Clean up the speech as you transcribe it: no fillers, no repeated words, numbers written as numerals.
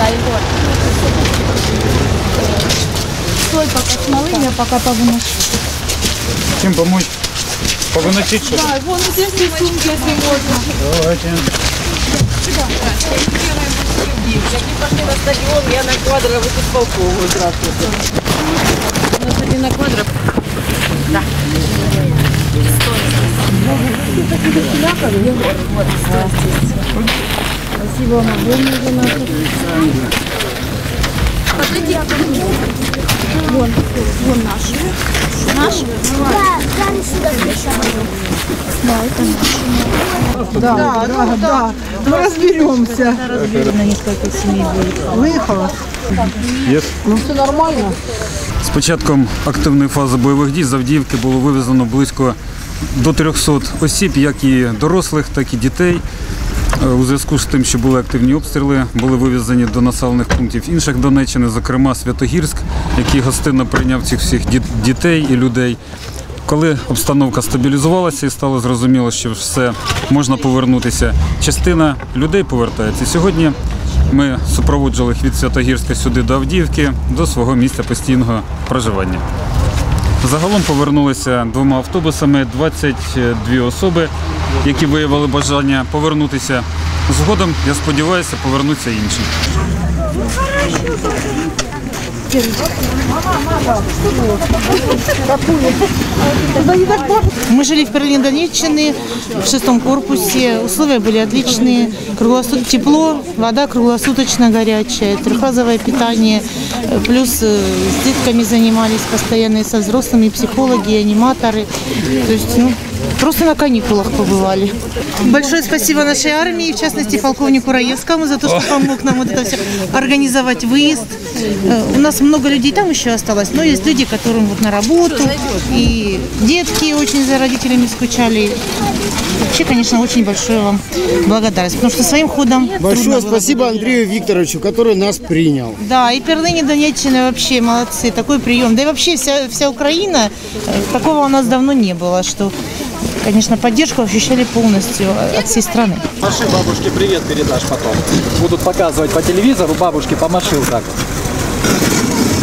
Да, Егор. Стой пока смолы, я пока повыношу. Чем помочь? Повыносить что-то? Да, вон здесь сумки, если можно. Давайте. Они пошли на стадион, я на Квадрову исполковую. Здравствуйте. У нас один на Квадров. Да. Спасибо вам огромное за нашу. Вон наш. Наш? Да, это наш. Да. Мы разберемся. На несколько семей выехало. Выехала? Yes. Ну все нормально. З початком активної фази бойових дій з Авдіївки було вивезено близько до 300 осіб, як і дорослих, так і дітей. У зв'язку з тим, що були активні обстріли, були вивезені до населених пунктів інших Донеччини, зокрема Святогірськ, який гостинно прийняв цих всіх дітей і людей. Коли обстановка стабілізувалася і стало зрозуміло, що все, можна повернутися, частина людей повертається. Сьогодні ми супроводжували їх від Святогірська сюди до Авдіївки, до свого місця постійного проживання. Загалом повернулися 2 автобусами 22 особи, які виявили бажання повернутися. Згодом, я сподіваюся, повернуться інші. Мы жили в Перлине Донеччины, в 6-м корпусе. Условия были отличные. Тепло, вода круглосуточно горячая, трехразовое питание. Плюс с детками занимались постоянно и со взрослыми, и психологи, и аниматоры. То есть, просто на каникулах побывали. Большое спасибо нашей армии, в частности полковнику Раевскому, за то, что помог нам вот это все организовать выезд. У нас много людей там еще осталось, но есть люди, которым вот на работу, и детки очень за родителями скучали. Вообще, конечно, очень большое вам благодарность, потому что своим ходом большое спасибо Андрею Викторовичу, который нас принял. Да, и Перлине Донеччины вообще молодцы, такой прием. Да и вообще вся Украина, такого у нас давно не было, что, конечно, поддержку ощущали полностью от всей страны. Маши бабушке привет передашь потом. Будут показывать по телевизору, бабушке помашил так.